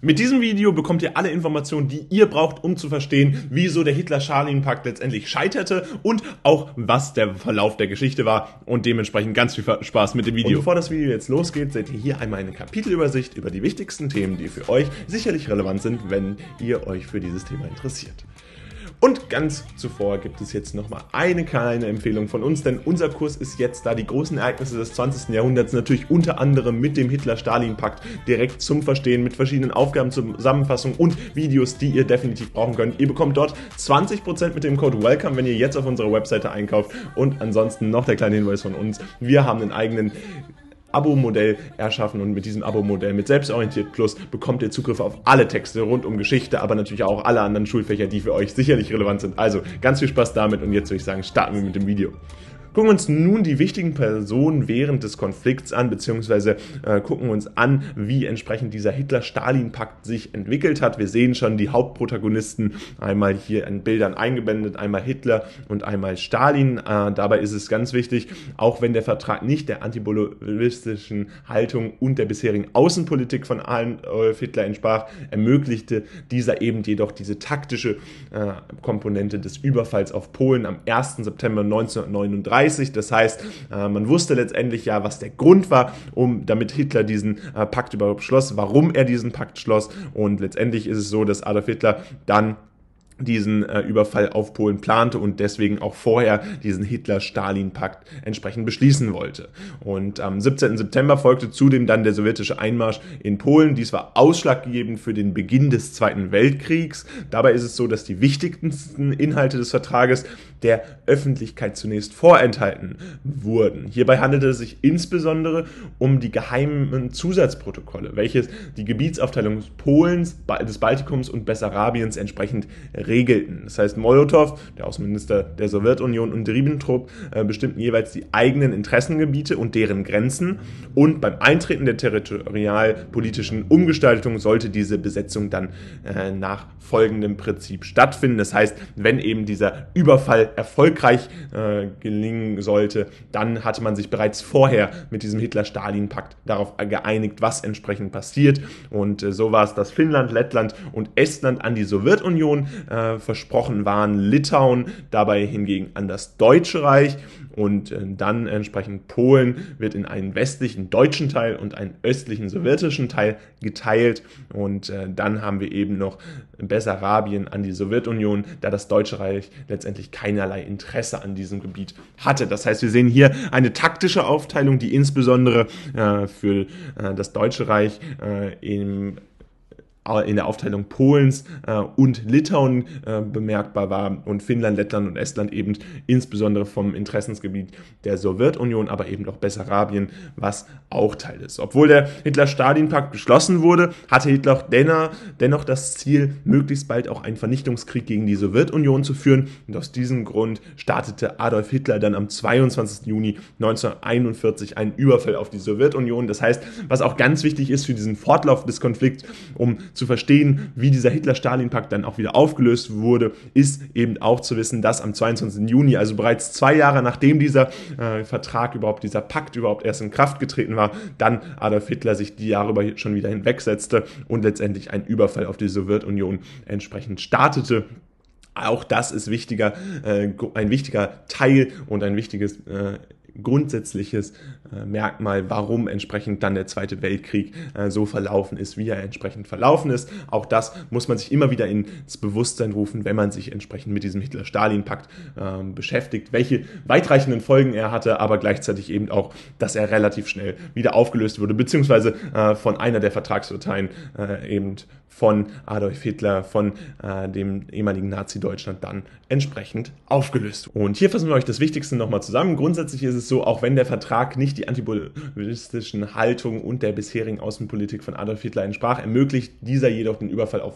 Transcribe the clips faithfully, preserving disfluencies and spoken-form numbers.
Mit diesem Video bekommt ihr alle Informationen, die ihr braucht, um zu verstehen, wieso der Hitler-Stalin-Pakt letztendlich scheiterte und auch, was der Verlauf der Geschichte war, und dementsprechend ganz viel Spaß mit dem Video. Und bevor das Video jetzt losgeht, seht ihr hier einmal eine Kapitelübersicht über die wichtigsten Themen, die für euch sicherlich relevant sind, wenn ihr euch für dieses Thema interessiert. Und ganz zuvor gibt es jetzt nochmal eine kleine Empfehlung von uns, denn unser Kurs ist jetzt da, die großen Ereignisse des zwanzigsten Jahrhunderts, natürlich unter anderem mit dem Hitler-Stalin-Pakt direkt zum Verstehen, mit verschiedenen Aufgaben zur Zusammenfassung und Videos, die ihr definitiv brauchen könnt. Ihr bekommt dort zwanzig Prozent mit dem Code WELCOME, wenn ihr jetzt auf unserer Webseite einkauft. Und ansonsten noch der kleine Hinweis von uns, wir haben einen eigenen Abo-Modell erschaffen, und mit diesem Abo-Modell mit Selbstorientiert Plus bekommt ihr Zugriff auf alle Texte rund um Geschichte, aber natürlich auch alle anderen Schulfächer, die für euch sicherlich relevant sind. Also ganz viel Spaß damit, und jetzt würde ich sagen, starten wir mit dem Video. Gucken wir uns nun die wichtigen Personen während des Konflikts an, beziehungsweise äh, gucken uns an, wie entsprechend dieser Hitler-Stalin-Pakt sich entwickelt hat. Wir sehen schon die Hauptprotagonisten einmal hier in Bildern eingeblendet, einmal Hitler und einmal Stalin. Äh, dabei ist es ganz wichtig, auch wenn der Vertrag nicht der antibolschewistischen Haltung und der bisherigen Außenpolitik von Adolf Hitler entsprach, ermöglichte dieser eben jedoch diese taktische äh, Komponente des Überfalls auf Polen am ersten September neunzehnhundertneununddreißig. Das heißt, man wusste letztendlich ja, was der Grund war, um damit Hitler diesen Pakt überhaupt schloss, warum er diesen Pakt schloss, und letztendlich ist es so, dass Adolf Hitler dann diesen äh, Überfall auf Polen plante und deswegen auch vorher diesen Hitler-Stalin-Pakt entsprechend beschließen wollte. Und am siebzehnten September folgte zudem dann der sowjetische Einmarsch in Polen. Dies war ausschlaggebend für den Beginn des Zweiten Weltkriegs. Dabei ist es so, dass die wichtigsten Inhalte des Vertrages der Öffentlichkeit zunächst vorenthalten wurden. Hierbei handelte es sich insbesondere um die geheimen Zusatzprotokolle, welches die Gebietsaufteilung Polens, des Baltikums und Bessarabiens entsprechend regelten. Das heißt, Molotow, der Außenminister der Sowjetunion, und Ribbentrop äh, bestimmten jeweils die eigenen Interessengebiete und deren Grenzen, und beim Eintreten der territorialpolitischen Umgestaltung sollte diese Besetzung dann äh, nach folgendem Prinzip stattfinden. Das heißt, wenn eben dieser Überfall erfolgreich äh, gelingen sollte, dann hatte man sich bereits vorher mit diesem Hitler-Stalin-Pakt darauf geeinigt, was entsprechend passiert, und äh, so war es, dass Finnland, Lettland und Estland an die Sowjetunion äh, versprochen waren, Litauen dabei hingegen an das Deutsche Reich, und äh, dann entsprechend Polen wird in einen westlichen deutschen Teil und einen östlichen sowjetischen Teil geteilt, und äh, dann haben wir eben noch Bessarabien an die Sowjetunion, da das Deutsche Reich letztendlich keinerlei Interesse an diesem Gebiet hatte. Das heißt, wir sehen hier eine taktische Aufteilung, die insbesondere äh, für äh, das Deutsche Reich äh, im in der Aufteilung Polens äh, und Litauen äh, bemerkbar war, und Finnland, Lettland und Estland eben insbesondere vom Interessensgebiet der Sowjetunion, aber eben auch Bessarabien, was auch Teil ist. Obwohl der Hitler-Stalin-Pakt beschlossen wurde, hatte Hitler dennoch, dennoch das Ziel, möglichst bald auch einen Vernichtungskrieg gegen die Sowjetunion zu führen, und aus diesem Grund startete Adolf Hitler dann am zweiundzwanzigsten Juni neunzehnhunderteinundvierzig einen Überfall auf die Sowjetunion. Das heißt, was auch ganz wichtig ist für diesen Fortlauf des Konflikts, um zu verstehen, wie dieser Hitler-Stalin-Pakt dann auch wieder aufgelöst wurde, ist eben auch zu wissen, dass am zweiundzwanzigsten Juni, also bereits zwei Jahre nachdem dieser äh, Vertrag überhaupt, dieser Pakt überhaupt erst in Kraft getreten war, dann Adolf Hitler sich die Jahre schon wieder hinwegsetzte und letztendlich einen Überfall auf die Sowjetunion entsprechend startete. Auch das ist wichtiger, äh, ein wichtiger Teil und ein wichtiges äh, grundsätzliches äh, Merkmal, warum entsprechend dann der Zweite Weltkrieg äh, so verlaufen ist, wie er entsprechend verlaufen ist. Auch das muss man sich immer wieder ins Bewusstsein rufen, wenn man sich entsprechend mit diesem Hitler-Stalin-Pakt äh, beschäftigt, welche weitreichenden Folgen er hatte, aber gleichzeitig eben auch, dass er relativ schnell wieder aufgelöst wurde, beziehungsweise äh, von einer der Vertragsparteien äh, eben von Adolf Hitler, von äh, dem ehemaligen Nazi-Deutschland dann entsprechend aufgelöst. Und hier fassen wir euch das Wichtigste nochmal zusammen. Grundsätzlich ist es so, auch wenn der Vertrag nicht die antibolschewistischen Haltung und der bisherigen Außenpolitik von Adolf Hitler entsprach, ermöglicht dieser jedoch den Überfall auf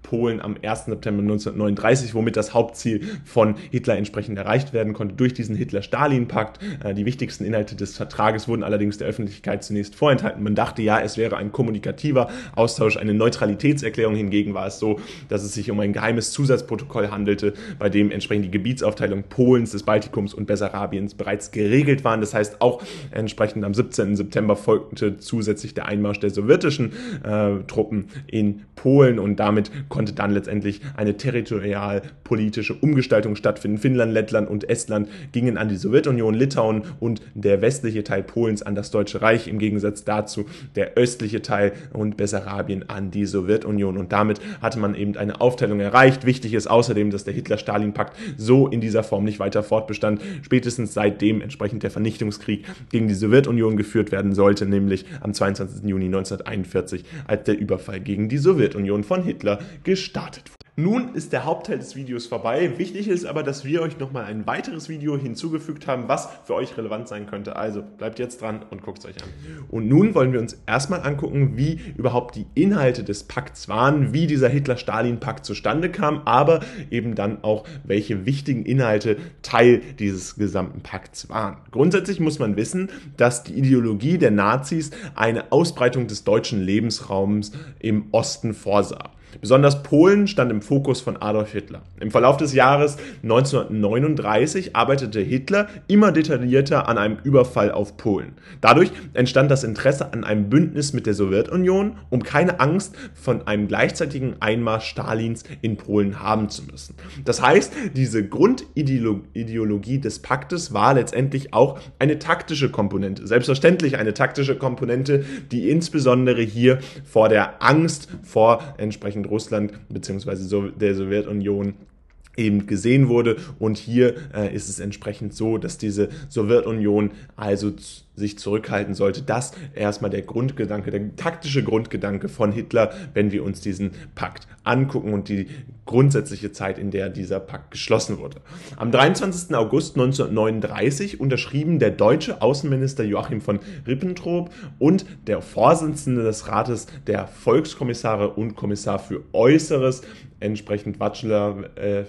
Polen am ersten September neunzehnhundertneununddreißig, womit das Hauptziel von Hitler entsprechend erreicht werden konnte durch diesen Hitler-Stalin-Pakt. Äh, die wichtigsten Inhalte des Vertrages wurden allerdings der Öffentlichkeit zunächst vorenthalten. Man dachte ja, es wäre ein kommunikativer Austausch, eine Neutralitätserklärung. Hingegen war es so, dass es sich um ein geheimes Zusatzprotokoll handelte, bei dem entsprechend die Gebietsaufteilung Polens, des Baltikums und Bessarabiens bereits geregelt waren. Das heißt, auch entsprechend am siebzehnten September folgte zusätzlich der Einmarsch der sowjetischen äh, Truppen in Polen und damit konnte dann letztendlich eine territorialpolitische Umgestaltung stattfinden. Finnland, Lettland und Estland gingen an die Sowjetunion, Litauen und der westliche Teil Polens an das Deutsche Reich, im Gegensatz dazu der östliche Teil und Bessarabien an die Sowjetunion. Und damit hatte man eben eine Aufteilung erreicht. Wichtig ist außerdem, dass der Hitler-Stalin-Pakt so in dieser Form nicht weiter fortbestand, spätestens seitdem entsprechend der Vernichtungskrieg gegen die Sowjetunion geführt werden sollte, nämlich am zweiundzwanzigsten Juni neunzehnhunderteinundvierzig, als der Überfall gegen die Sowjetunion von Hitler gestartet wurde. Nun ist der Hauptteil des Videos vorbei. Wichtig ist aber, dass wir euch nochmal ein weiteres Video hinzugefügt haben, was für euch relevant sein könnte. Also bleibt jetzt dran und guckt es euch an. Und nun wollen wir uns erstmal angucken, wie überhaupt die Inhalte des Pakts waren, wie dieser Hitler-Stalin-Pakt zustande kam, aber eben dann auch, welche wichtigen Inhalte Teil dieses gesamten Pakts waren. Grundsätzlich muss man wissen, dass die Ideologie der Nazis eine Ausbreitung des deutschen Lebensraums im Osten vorsah. Besonders Polen stand im Fokus von Adolf Hitler. Im Verlauf des Jahres neunzehnhundertneununddreißig arbeitete Hitler immer detaillierter an einem Überfall auf Polen. Dadurch entstand das Interesse an einem Bündnis mit der Sowjetunion, um keine Angst von einem gleichzeitigen Einmarsch Stalins in Polen haben zu müssen. Das heißt, diese Grundideologie des Paktes war letztendlich auch eine taktische Komponente. Selbstverständlich eine taktische Komponente, die insbesondere hier vor der Angst vor entsprechend Russland bzw. der Sowjetunion eben gesehen wurde. Und hier äh, ist es entsprechend so, dass diese Sowjetunion also sich zurückhalten sollte. Das erstmal der Grundgedanke, der taktische Grundgedanke von Hitler, wenn wir uns diesen Pakt angucken und die grundsätzliche Zeit, in der dieser Pakt geschlossen wurde. Am dreiundzwanzigsten August neunzehnhundertneununddreißig unterschrieben der deutsche Außenminister Joachim von Ribbentrop und der Vorsitzende des Rates der Volkskommissare und Kommissar für Äußeres, entsprechend Václav äh,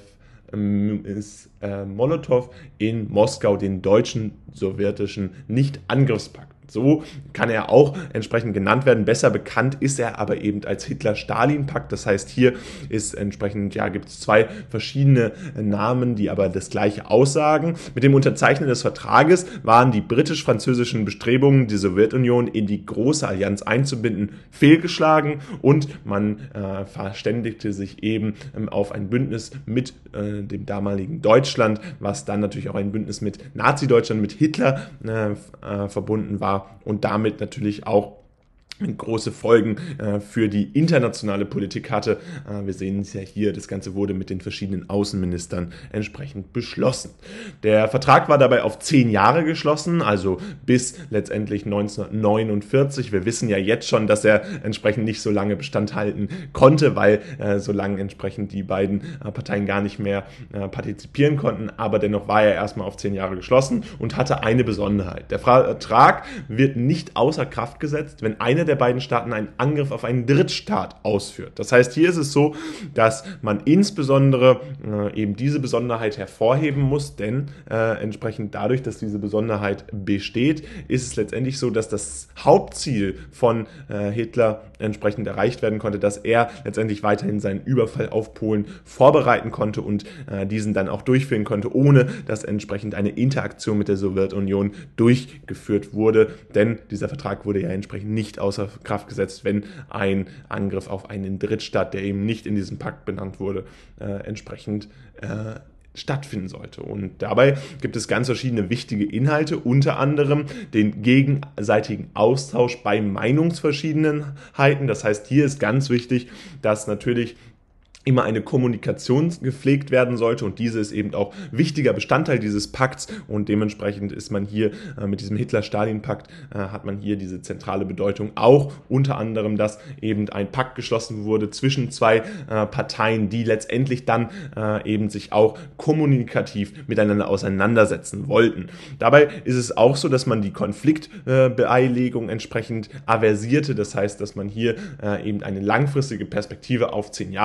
ist äh, Molotow in Moskau den deutschen sowjetischen Nicht-Angriffspakt. So kann er auch entsprechend genannt werden. Besser bekannt ist er aber eben als Hitler-Stalin-Pakt. Das heißt, hier ist entsprechend, ja, gibt es zwei verschiedene Namen, die aber das Gleiche aussagen. Mit dem Unterzeichnen des Vertrages waren die britisch-französischen Bestrebungen, die Sowjetunion in die große Allianz einzubinden, fehlgeschlagen und man äh, verständigte sich eben ähm, auf ein Bündnis mit äh, dem damaligen Deutschland, was dann natürlich auch ein Bündnis mit Nazi-Deutschland, mit Hitler äh, äh, verbunden war. Und damit natürlich auch große Folgen äh, für die internationale Politik hatte. Äh, wir sehen es ja hier, das Ganze wurde mit den verschiedenen Außenministern entsprechend beschlossen. Der Vertrag war dabei auf zehn Jahre geschlossen, also bis letztendlich neunzehnhundertneunundvierzig. Wir wissen ja jetzt schon, dass er entsprechend nicht so lange Bestand halten konnte, weil äh, so lange entsprechend die beiden äh, Parteien gar nicht mehr äh, partizipieren konnten, aber dennoch war er erstmal auf zehn Jahre geschlossen und hatte eine Besonderheit. Der Vertrag wird nicht außer Kraft gesetzt, wenn einer der der beiden Staaten einen Angriff auf einen Drittstaat ausführt. Das heißt, hier ist es so, dass man insbesondere äh, eben diese Besonderheit hervorheben muss, denn äh, entsprechend dadurch, dass diese Besonderheit besteht, ist es letztendlich so, dass das Hauptziel von äh, Hitler entsprechend erreicht werden konnte, dass er letztendlich weiterhin seinen Überfall auf Polen vorbereiten konnte und äh, diesen dann auch durchführen konnte, ohne dass entsprechend eine Interaktion mit der Sowjetunion durchgeführt wurde, denn dieser Vertrag wurde ja entsprechend nicht außer Kraft gesetzt, wenn ein Angriff auf einen Drittstaat, der eben nicht in diesem Pakt benannt wurde, äh, entsprechend äh, stattfinden sollte. Und dabei gibt es ganz verschiedene wichtige Inhalte, unter anderem den gegenseitigen Austausch bei Meinungsverschiedenheiten. Das heißt, hier ist ganz wichtig, dass natürlich immer eine Kommunikation gepflegt werden sollte und diese ist eben auch wichtiger Bestandteil dieses Pakts und dementsprechend ist man hier äh, mit diesem Hitler-Stalin-Pakt äh, hat man hier diese zentrale Bedeutung, auch unter anderem, dass eben ein Pakt geschlossen wurde zwischen zwei äh, Parteien, die letztendlich dann äh, eben sich auch kommunikativ miteinander auseinandersetzen wollten. Dabei ist es auch so, dass man die Konfliktbeilegung äh, entsprechend aversierte, das heißt, dass man hier äh, eben eine langfristige Perspektive auf zehn Jahre gesehen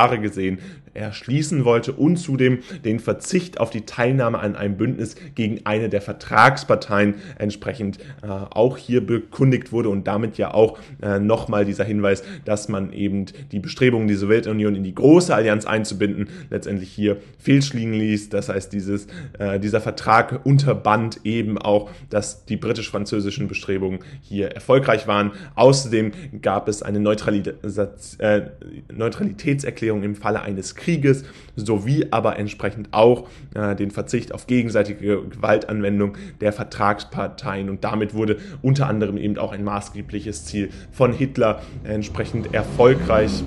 den er schließen wollte und zudem den Verzicht auf die Teilnahme an einem Bündnis gegen eine der Vertragsparteien entsprechend äh, auch hier bekundigt wurde und damit ja auch äh, nochmal dieser Hinweis, dass man eben die Bestrebungen, die Sowjetunion in die große Allianz einzubinden, letztendlich hier fehlschlagen ließ. Das heißt, dieses, äh, dieser Vertrag unterband eben auch, dass die britisch-französischen Bestrebungen hier erfolgreich waren. Außerdem gab es eine Neutralität, äh, Neutralitätserklärung im Falle eines Krieges, sowie aber entsprechend auch äh, den Verzicht auf gegenseitige Gewaltanwendung der Vertragsparteien. Und damit wurde unter anderem eben auch ein maßgebliches Ziel von Hitler entsprechend erfolgreich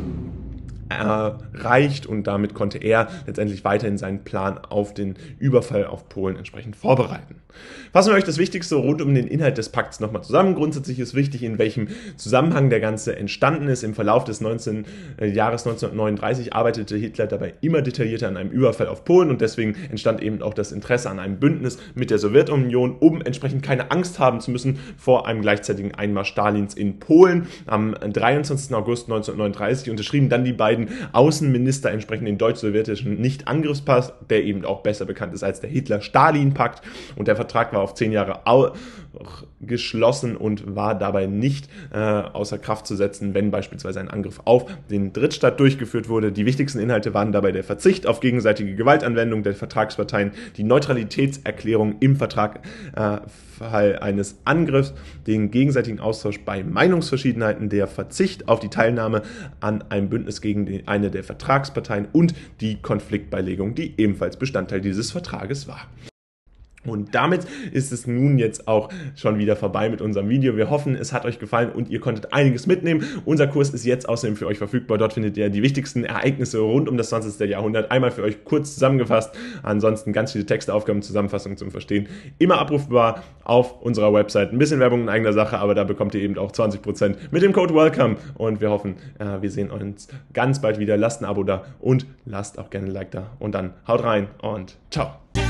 erreicht und damit konnte er letztendlich weiterhin seinen Plan auf den Überfall auf Polen entsprechend vorbereiten. Fassen wir euch das Wichtigste rund um den Inhalt des Pakts nochmal zusammen. Grundsätzlich ist wichtig, in welchem Zusammenhang der Ganze entstanden ist. Im Verlauf des neunzehnten Jahres neunzehnhundertneununddreißig arbeitete Hitler dabei immer detaillierter an einem Überfall auf Polen und deswegen entstand eben auch das Interesse an einem Bündnis mit der Sowjetunion, um entsprechend keine Angst haben zu müssen vor einem gleichzeitigen Einmarsch Stalins in Polen. Am dreiundzwanzigsten August neunzehnhundertneununddreißig unterschrieben dann die beiden Außenminister entsprechend den deutsch-sowjetischen Nicht-Angriffspass, der eben auch besser bekannt ist als der Hitler-Stalin-Pakt, und der Vertrag war auf zehn Jahre geschlossen und war dabei nicht äh, außer Kraft zu setzen, wenn beispielsweise ein Angriff auf den Drittstaat durchgeführt wurde. Die wichtigsten Inhalte waren dabei der Verzicht auf gegenseitige Gewaltanwendung der Vertragsparteien, die Neutralitätserklärung im Vertrag äh, Fall eines Angriffs, den gegenseitigen Austausch bei Meinungsverschiedenheiten, der Verzicht auf die Teilnahme an einem Bündnis gegen die, eine der Vertragsparteien und die Konfliktbeilegung, die ebenfalls Bestandteil dieses Vertrages war. Und damit ist es nun jetzt auch schon wieder vorbei mit unserem Video. Wir hoffen, es hat euch gefallen und ihr konntet einiges mitnehmen. Unser Kurs ist jetzt außerdem für euch verfügbar. Dort findet ihr die wichtigsten Ereignisse rund um das zwanzigste Jahrhundert einmal für euch kurz zusammengefasst. Ansonsten ganz viele Texte, Aufgaben, Zusammenfassungen zum Verstehen. Immer abrufbar auf unserer Website. Ein bisschen Werbung in eigener Sache, aber da bekommt ihr eben auch zwanzig Prozent mit dem Code WELCOME. Und wir hoffen, wir sehen uns ganz bald wieder. Lasst ein Abo da und lasst auch gerne ein Like da. Und dann haut rein und ciao.